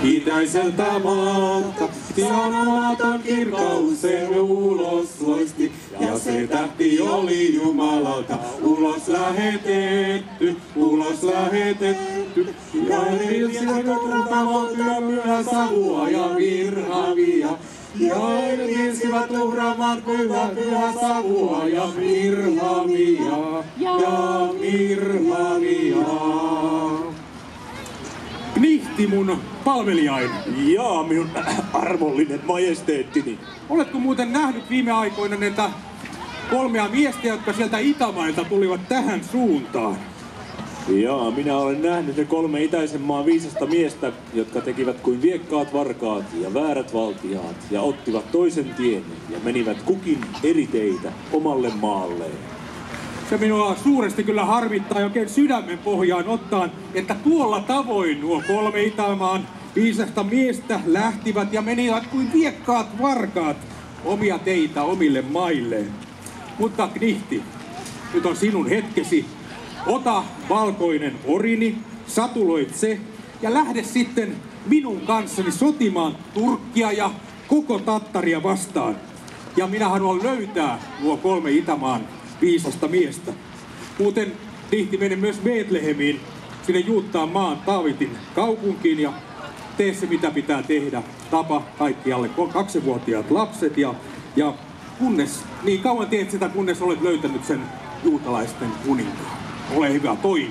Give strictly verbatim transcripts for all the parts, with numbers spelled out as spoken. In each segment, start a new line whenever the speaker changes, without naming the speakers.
itäiseltä maalta. Sianomaton kirkkaus se ulos loisti, ja se tähti oli Jumalalta. Ulos lähetetty, ulos lähetetty, ja he vilsivät tavoitella pyhä savua ja virhavia. Ja he vilsivät uhraamaan pyhä, pyhä savua ja virhavia, ja virhavia. Knihti mun palvelijain.
Jaa, minun arvollinen majesteettini.
Oletko muuten nähnyt viime aikoina näitä kolmea miestä, jotka sieltä Itämailta tulivat tähän suuntaan?
Jaa, minä olen nähnyt ne kolme itäisen maan viisasta miestä, jotka tekivät kuin viekkaat varkaat ja väärät valtiaat ja ottivat toisen tien ja menivät kukin eri teitä omalle maalleen.
Se minua suuresti kyllä harmittaa ja oikein sydämen pohjaan ottaan, että tuolla tavoin nuo kolme Itämaan viisasta miestä lähtivät ja menivät kuin viekkaat varkaat omia teitä omille mailleen. Mutta Knihti, nyt on sinun hetkesi. Ota valkoinen orini, satuloit se ja lähde sitten minun kanssani sotimaan Turkkia ja koko Tattaria vastaan. Ja minä haluan löytää nuo kolme Itämaan viisasta miestä. Muuten Knihti mene myös Betlehemiin, sinne Juuttaan maan Taavitin kaupunkiin ja tee se mitä pitää tehdä. Tapa kaikki alle kaksivuotiaat lapset ja, ja kunnes, niin kauan teet sitä kunnes olet löytänyt sen juutalaisten kuninkaan. Ole hyvä, toimi.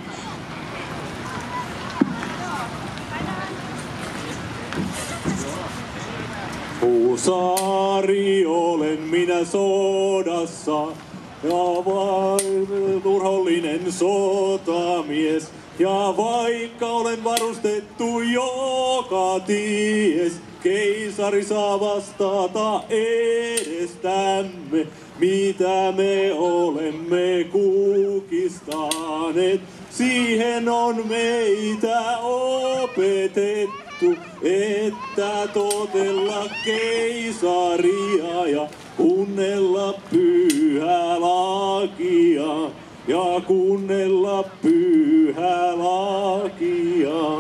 Huusaari olen minä sodassa, ja vain urhollinen sotamies. Ja vaikka olen varustettu joka ties, keisari saa vastata edestämme, mitä me olemme kukistaneet. Siihen on meitä opetettu, että totella keisaria ja kuunnella pyhää lakia. Ja kuunnella pyhää lakia.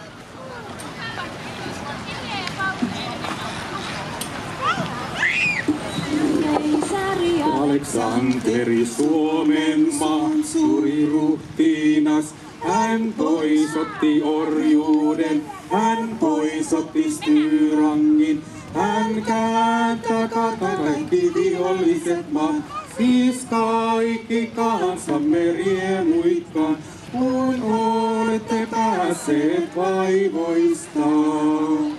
Aleksanteri Suomen maan suuri ruhtinas, hän poisotti orjuuden, hän poisotti Styrangin, hän kääntää kaikki viholliset maan. Siis kaikki kansamme riemuikkaan, kun olette päässeet vaivoistaan.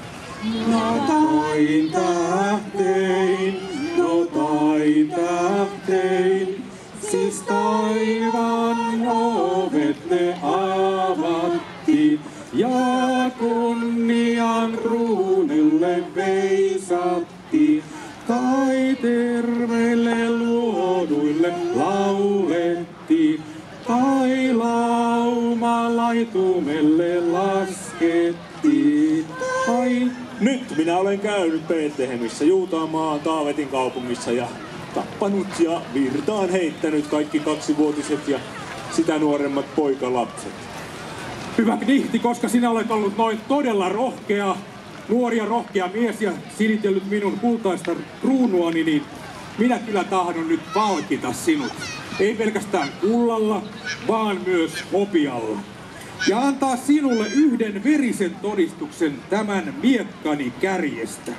Notain tähtein, notain tähtein, siis taivaan ovet ne avattiin, ja kunnian kruunulle veisattiin. Tai terveille luoduille laulettiin, tai lauma laitumelle laskettiin. Tai...
Nyt minä olen käynyt Betlehemissä, Juutaan maan Taavetin kaupungissa ja tappanut ja virtaan heittänyt kaikki kaksivuotiset ja sitä nuoremmat poikalapset.
Hyvä Knihti, koska sinä olet ollut noin todella rohkea, nuori ja rohkea mies ja silitellyt minun kultaista kruunuani, niin minä kyllä tahdon nyt palkita sinut. Ei pelkästään kullalla, vaan myös hopealla. Ja antaa sinulle yhden verisen todistuksen tämän miekkani kärjestä.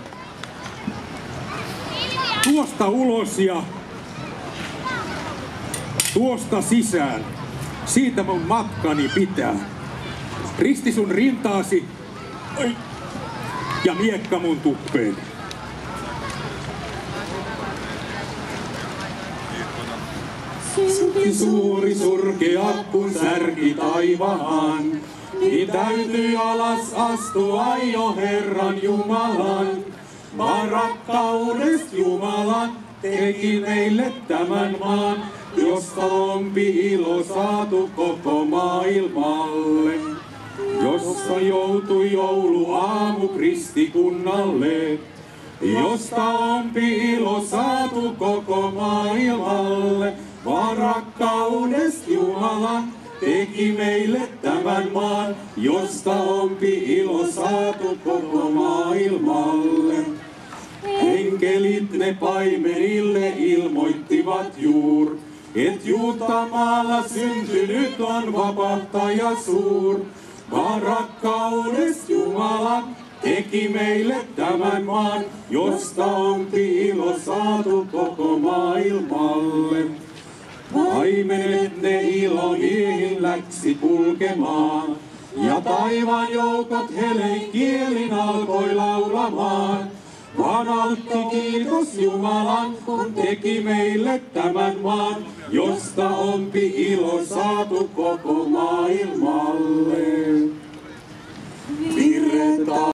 Tuosta ulos ja tuosta sisään. Siitä mun matkani pitää. Risti sun rintaasi. Oi. Ja miekka mun tuppeen. Suuri suuri surkea kun särki taivaan, niin täytyi alas astua jo Herran Jumalan. Maan rakkaudesta Jumalan teki meille tämän maan, josta ompi ilo saatu koko maailmalle. Jossa joutui jouluaamu kristikunnalle, josta ompi ilo saatu koko maailmalle. Vaan rakkaudesta Jumalan teki meille tämän maan, josta ompi ilo saatu koko maailmalle. Enkelit ne paimenille ilmoittivat juur, et Juutamaalla syntynyt on vapahtaja suur. Vaan rakkaudesta Jumala teki meille tämän maan, josta ompi ilo saatu koko maailmalle. Paimenet ne ilomiehin läksi kulkemaan, ja taivaan joukot helein kielin alkoi laulamaan. Vaan altti kiitos Jumalan, kun teki meille tämän maan, josta ompi ilo saatu koko maailmalle. Virta